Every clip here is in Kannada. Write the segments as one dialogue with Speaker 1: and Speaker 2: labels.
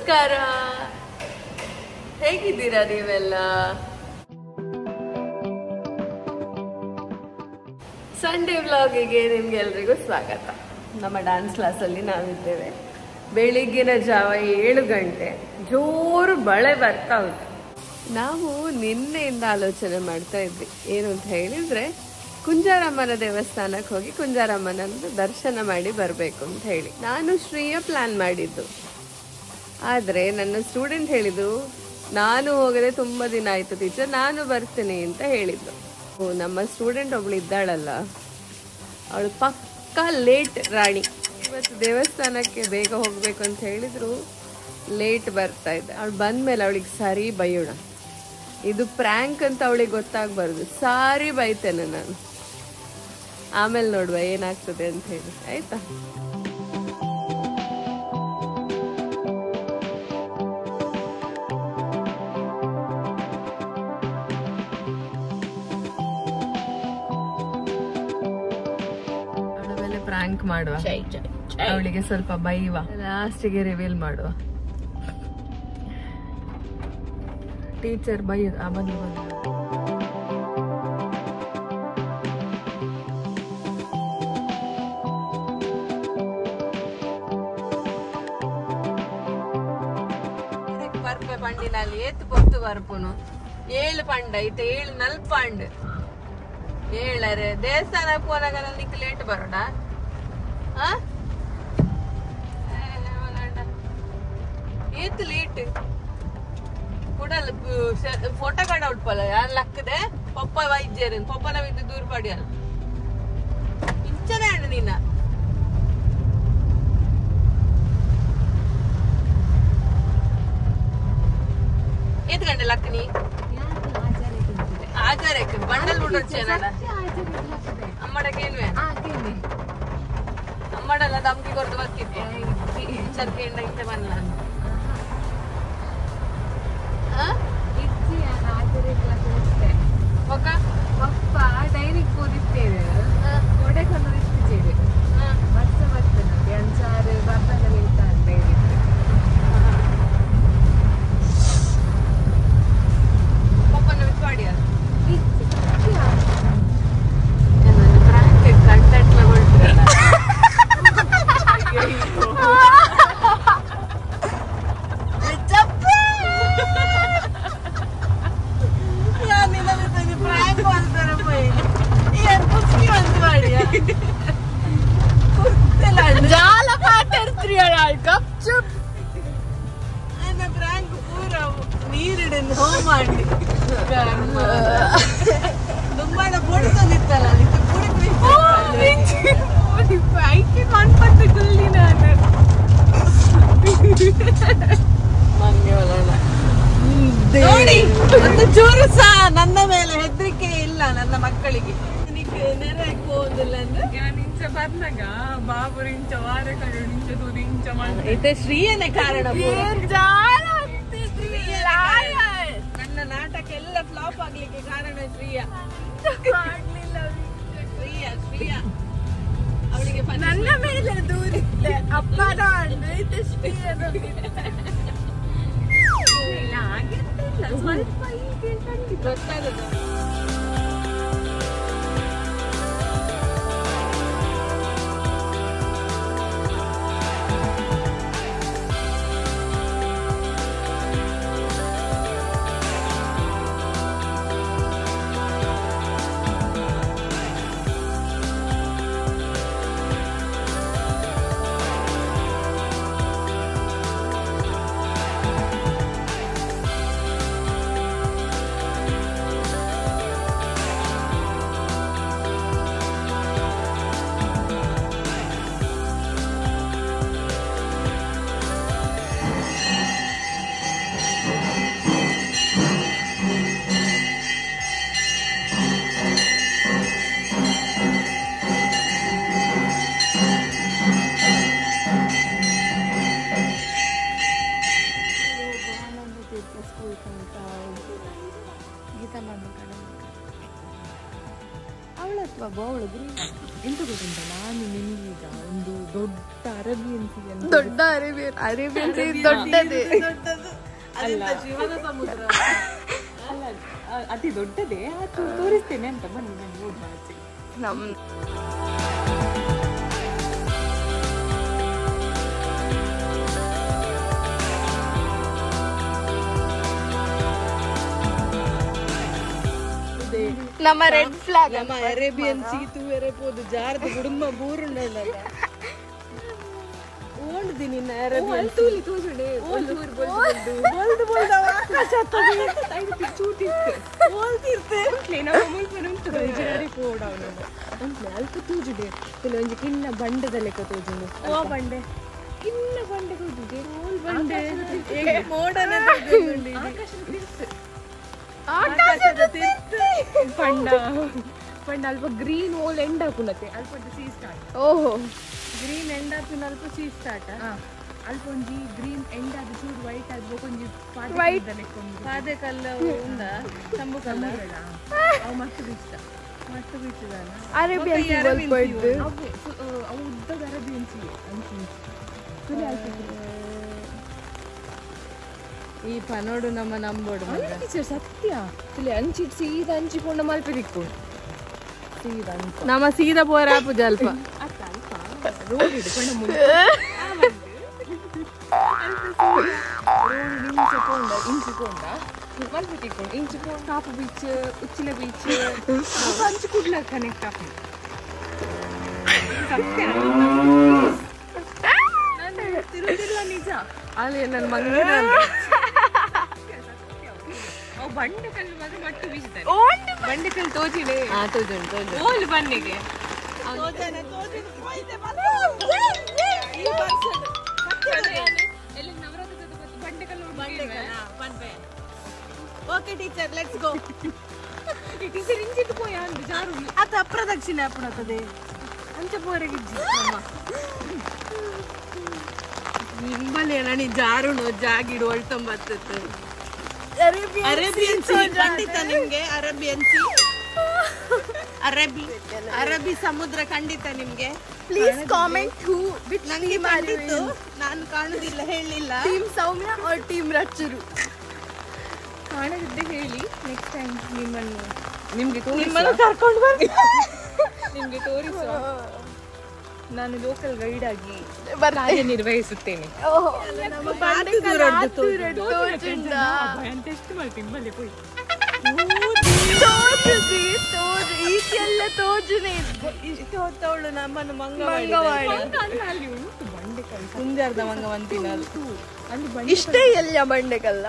Speaker 1: ನಮಸ್ಕಾರ, ಹೇಗಿದ್ದೀರಾ ನೀವೆಲ್ಲ? ಸಂಡೇ ವ್ಲಾಗಿಗೆ ನಿಮ್ಗೆಲ್ರಿಗೂ ಸ್ವಾಗತ. ನಮ್ಮ ಡ್ಯಾನ್ಸ್ ಕ್ಲಾಸಲ್ಲಿ ನಾವಿದ್ದೇವೆ. ಬೆಳಿಗ್ಗಿನ ಜಾವ 7 ಗಂಟೆ, ಜೋರು ಮಳೆ ಬರ್ತಾ ಉಂಟು. ನಾವು ನಿನ್ನೆಯಿಂದ ಆಲೋಚನೆ ಮಾಡ್ತಾ ಇದ್ವಿ, ಏನು ಅಂತ ಹೇಳಿದ್ರೆ ಕುಂಜಾರಮ್ಮನ ದೇವಸ್ಥಾನಕ್ಕೆ ಹೋಗಿ ಕುಂಜಾರಮ್ಮನ ದರ್ಶನ ಮಾಡಿ ಬರಬೇಕು ಅಂತ ಹೇಳಿ. ನಾನು ಶ್ರೀಯ ಪ್ಲಾನ್ ಮಾಡಿದ್ದು, ಆದರೆ ನನ್ನ ಸ್ಟೂಡೆಂಟ್ ಹೇಳಿದ್ರು ನಾನು ಹೋಗದೆ ತುಂಬ ದಿನ ಆಯ್ತು ಟೀಚರ್, ನಾನು ಬರ್ತೀನಿ ಅಂತ ಹೇಳಿದ್ದು. ನಮ್ಮ ಸ್ಟೂಡೆಂಟ್ ಒಬ್ಳು ಇದ್ದಾಳಲ್ಲ, ಅವಳು ಪಕ್ಕಾ ಲೇಟ್ ರಾಣಿ. ಇವತ್ತು ದೇವಸ್ಥಾನಕ್ಕೆ ಬೇಗ ಹೋಗ್ಬೇಕು ಅಂತ ಹೇಳಿದ್ರು, ಲೇಟ್ ಬರ್ತಾ ಇದ್ದೆ. ಅವಳು ಬಂದ್ಮೇಲೆ ಅವಳಿಗೆ ಸಾರಿ ಬೈಯೋಣ. ಇದು ಪ್ರ್ಯಾಂಕ್ ಅಂತ ಅವಳಿಗೆ ಗೊತ್ತಾಗಬಾರ್ದು, ಸಾರಿ ಬೈತೇನೆ ನಾನು. ಆಮೇಲೆ ನೋಡುವ ಏನಾಗ್ತದೆ ಅಂತ ಹೇಳಿ, ಆಯ್ತಾ? ಅವಳ ಮೇಲೆ ಪ್ರ್ಯಾಂಕ್ ಮಾಡುವ, ಅವಳಿಗೆ ಸ್ವಲ್ಪ ಬೈವ, ಲಾಸ್ಟಿಗೆ ರಿವೀಲ್ ಮಾಡುವ. ಟೀಚರ್ ಬೈಯೋದು ಬಂದು ಬರ್ಪೆ ಪಂಡಿನಲ್ಲಿ ಏತ್ ಪೊತ್ತು ಬರ್ಪುನು 7 ಪಂಡ ಐತೆ, 7 ನಲ್ಪಂಡ್ 7 ದೇವಸ್ಥಾನ ಪೋನಾಗ ನಿಕ್ ಲೇಟ್ ಬರೋಣ. ಏತ್ ಲೇಟ್ ಕೂಡಲ್ಲ ಫೋಟೋ ಕಾಡ ಉಟ್ಪಲ್ಲ ಯಾರು ಲಕ್ಕದೆ ಪಪ್ಪ ವೈದ್ಯರ ಪಪ್ಪನ ವಿದ್ದು ದೂರ ಪಡಿಯಲ್ಲ ಇಂಚನೆ ಅಣ್ಣ ನೀನ. ಏತ್ ಗಂಟೆ ಲಕ್ಕನಿ ಆಚಾರಕ್ಕೆ ಬಂಡಲ್ ಬಿಡೋಚೇನ ಅಮ್ಮಡಕ್ಕೆ ಏನ್ವೆ ಅಮ್ಮಡಲ್ಲ ದಮ್ಕಿ ಕೊರ್ದು ಬರ್ತಿದ್ದೆ ಚರ್ಕೆಂಡ ಇಂತೆ ಬನ್ನಲ್ಲ
Speaker 2: ಪಪ್ಪ ಡೈರಿಗೆ ಹೋಗಿರ್ತೇವೆ, ಕೊಡೆಕಲ್ಲು ಇಟ್ಟಿದ್ದೇವೆ. ವರ್ಷ ಬರ್ತದೆ ನೋಡಿ 5-6 ಬರ್ದಲ್ಲಿ ಇರ್ತಾರೆ ಡೈರಿ.
Speaker 1: ಪಪ್ಪನ ಬಿಟ್ಪಾಡಿ ನೀರಿಡನ್ನು ಹೋಮ್ ಮಾಡಿ ದುಂಬಾಡ ಬೋಡಿಸೋದಿತ್ತಲ್ಲ ಐಕೆ ಕಾಣ್ಪಟ್ಟು ಗುಲ್ಲಿ ನಾನು ನೋಡಿ ಒಂದು ಚೂರು ಸಹ ನನ್ನ ಮೇಲೆ ಹೆದರಿಕೆ ಇಲ್ಲ ನನ್ನ ಮಕ್ಕಳಿಗೆ. ನೆರೆ ಹೋಗುದಿಲ್ಲ ಅಂದ್ರೆ ಇಂಚ ಬರ್ನಾಗ ಬಾಬುರು ಇಂಚ ವಾರ ಕಡು ಇಂಚ ದೂರ ಇಂಚ ಮಾಡಿ ಶ್ರೀಯನೇ ಕಾರಣ. ನನ್ನ ನಾಟಕ ಎಲ್ಲ ಫ್ಲಾಪ್ ಆಗ್ಲಿಕ್ಕೆ ಕಾರಣ ಶ್ರೀಯ. ಶ್ರೀಯ ಅವಳಿಗೆ ನನ್ನ ಮೇಲೆ ದೂರಿದ್ದೆ ಅಪ್ಪನ ಆಗಿರ್ತಿಲ್ಲ ಸ್ವಲ್ಪ ಈಗ ಗೊತ್ತಾಗದ.
Speaker 2: ಎಂತ ಗೊತ್ತುಂಟ, ನಾನು ನಿಮಗೀಗ ಒಂದು ದೊಡ್ಡ ಅರೇಬಿಯನ್ ಸೀ
Speaker 1: ದೊಡ್ಡ ಅರೇಬಿಯನ್ ಸೀ ದೊಡ್ಡದೇ
Speaker 2: ಅಲ್ಲ ಶಿವನ ಸಮುದ್ರ ಅಲ್ಲ, ಅತಿ ದೊಡ್ಡದೇ. ಅದು ತೋರಿಸ್ತೇನೆ ಅಂತ ಬನ್ನಿ, ನಾನು ನೋಡುವ ಆಚೆ.
Speaker 1: ನಮ್ಮ ರೆಡ್ ಫ್ಲಾಗ್
Speaker 2: ನಮ್ಮ ಅರೇಬಿಯನ್ ಸೀ ತೂವೆರೆ ಪೋದು ಜಾರದ ಕುಡುಂಬ ಬೂರುಂಡಲ್ಲ ಓಂಡ್ದಿ ನಿನ್ನ ಅರೇಬಿಯನ್ ತೂಲಿ ತೂಸುಡೆ ಬೋಲ್ದು ಬೋಲ್ದು ಬೋಲ್ದವ ಚೂಟಿರ್ತೆ ಬೋಲ್ತಿರ್ತೆ ನಾವು ಮುಲ್ಪನ ಉಂಟು ಜಾರಿ ಪೋಡವ ಉಂಟ್ಲೆ ಅಲ್ಪ ತೂಜುಡೆ ತುಲೆ ಒಂಜಿ ಕಿನ್ನ ಬಂಡದ ಲೆಕ್ಕ ತೋಜುಂಡು. ಓ ಬಂಡೆ ಕಿನ್ನ ಬಂಡೆ ತೋಜುಡೆ ಓಲ್ ಬಂಡೆ ಮೋಡನ ತೋಜುಂಡು ಆಕಾಶದ ತಿರ್ತು ಪಂಡ ಅಲ್ಪ ಗ್ರೀನ್ ಓಲ್ ಎಂಡ್ ಹಾಕುನತ್ತೆ ಅಲ್ಪ ಸೀ ಸ್ಟಾರ್ಟ್. ಓಹೋ, ಗ್ರೀನ್ ಎಂಡ್ ಹಾಕಿನ ಅಲ್ಪ ಸೀ ಸ್ಟಾರ್ಟ್. ಅಲ್ಪ ಒಂಜಿ ಗ್ರೀನ್ ಎಂಡ್ ಆದ ಚೂರು ವೈಟ್ ಆಗ್ಬೇಕು ಒಂಜಿ ಪಾದೆ ಕಲ್ಲು ಉಂಡ ತಂಬು ಕಲ್ಲು ಅವು ಮಸ್ತ್ ಬೀಚ್ದಾನ
Speaker 1: ಅರೇಬಿಯನ್ ಸೀ
Speaker 2: ಅವು ಉದ್ದದ ಅರೇಬಿಯನ್ ಸೀ
Speaker 1: ಈ ಪನೋಡು ನಮ್ಮ ನಂಬೋಡು
Speaker 2: ಸತ್ಯ ತುಲೆ ಅಂಚಿಟ್ ಸೀದಾ ಅಂಚಿಕೊಂಡ ಮಲ್ಪೆ ತಿಕ್ಕೊಂಡು ಸೀದಾ
Speaker 1: ನಮ್ಮ ಸೀದಾ ಬೋರಾಪು ಜಲ್ಪ
Speaker 2: ರೋಡ್ ಹಿಡ್ಕೊಂಡ ಮುಂದೆ ಇಂಚಿಕೊಂಡ ಮಲ್ಪೆ ತಿಕ್ಕೊಂಡು ಇಂಚಿಕೊಂಡು ಕಾಪು ಬೀಚ್ ಉಚ್ಚಿಲ ಬೀಚ್ ಅಂಚು ಕುಡ್ಲ ಕನೆಕ್ಟ್ ಆಗ್ತದೆ. ಸತ್ಯ ನಾನು ತಿರುಗಿಲ್ಲ ನಿಜ.
Speaker 1: ಅಲ್ಲಿ ನನ್ನ ಮಂಗಿನ
Speaker 2: ಬಂಡೆಕಲ್ಲು ಮಾತ್ರ ಮಟ್ಟು ಬೀಸ್ತಾರೆ. ಬಂಡೆಕಲ್ಲು ತೋಜಿಡೆ
Speaker 1: ತೋಜುಂಟು
Speaker 2: ಓಲ್ ಬನ್ನಿಗೆ
Speaker 3: ಓಕೆ ಟೀಚರ್, ಲೆಟ್ಸ್ ಗೋ.
Speaker 2: ಈ ಟೀಚರ್ ಇಂಚಿಟ್ಟು ಪೋಯ ಅಂದು ಜಾರು
Speaker 3: ಅದು ಅಪ್ರದಕ್ಷಿಣೆ ಅಪ್ಪಣತದೆ
Speaker 2: ಅಂಚ ಪೋರೆಗಿಜ್ಜಿ
Speaker 3: ನಿಂಬಲ್ಲಿ ನನಿ ಜಾರುಣು ಜಾಗಿಡು ಒಳ್ತೊಂಬತ್ತತ್ತು. ಅರೇಬಿಯನ್ ಸೀ ಖಂಡಿತ ನಿಮ್ಗೆ, ಅರೇಬಿಯನ್ ಸೀ ಅರಬ್ಬಿ ಸಮುದ್ರ ಖಂಡಿತ ನಿಮ್ಗೆ.
Speaker 1: ಪ್ಲೀಸ್ ಕಾಮೆಂಟ್ ಹೂ
Speaker 3: ನಂಗೆ ಮಾಡಿತ್ತು, ನಾನು ಕಾಣುದಿಲ್ಲ ಹೇಳಿಲ್ಲ.
Speaker 1: ಟೀಮ್ ಸೌಮ್ಯ ಆರ್ ಟೀಮ್ ರಚ್ಚರು
Speaker 2: ಕಾಣದಿದ್ದೆ ಹೇಳಿ. ನೆಕ್ಸ್ಟ್ ಟೈಮ್ ನಿಮ್ಮನ್ನು
Speaker 3: ನಿಮ್ಮನ್ನು ಕರ್ಕೊಂಡು
Speaker 2: ನಿಮ್ಗೆ ತೋರಿಸುವ. ನಾನು ಲೋಕಲ್ ಗೈಡ್ ಆಗಿ ಕಾರ್ಯನಿರ್ವಹಿಸುತ್ತೇನೆ. ಟೆಸ್ಟ್ ಮಾಡ್ತೀನಿ ಬಲ್ಲೆ ಪೋಯ್
Speaker 1: ಈಚೆಲ್ಲ ತೋಜುನೆ
Speaker 3: ಇಷ್ಟು ಹೊತ್ತವಳು ನಮ್ಮನ್ನು ಮಂಗವಾಡಿ
Speaker 2: ಅಲ್ಲಿ ಉಂಟು ಬಂಡೆಕಲ್ಲು
Speaker 3: ಕುಂಜಾರದ ಮಂಗವಂತಿನ
Speaker 2: ಅಲ್ಲಿ
Speaker 1: ಇಷ್ಟೇ ಎಲ್ಲ ಬಂಡೆಕಲ್ಲ.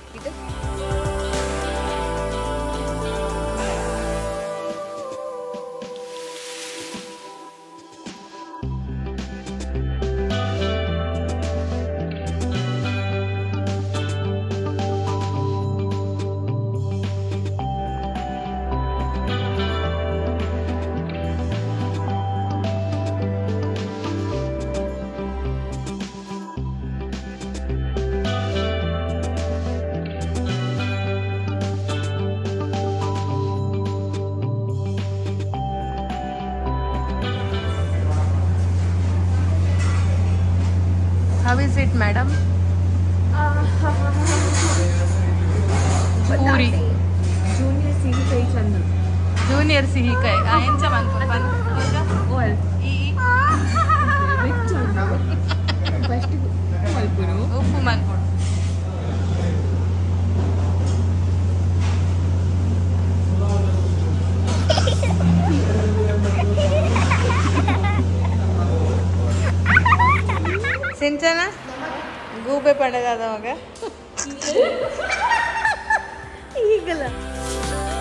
Speaker 1: How is it, madam?
Speaker 2: ಪೂರಿ ಜೂನಿಯರ್ ಸಿಹಿಕೈ ಚಂದ
Speaker 1: ಜೂನಿಯರ್ ಸಿಹಿಕಾಯಿ ಎಂಚ ಮನ್ಪನ್
Speaker 2: ಓಲ್
Speaker 1: ಈ
Speaker 2: ಫಸ್ಟ್ ಮಲ್ಪುರು
Speaker 1: ಉಪ್ಪು ಮನ್ಕೊಡು.
Speaker 3: ಸಿಂಚನ ಗೂಬೆ ಪಡೆದಾದವಾಗ
Speaker 1: ಈಗಲ್ಲ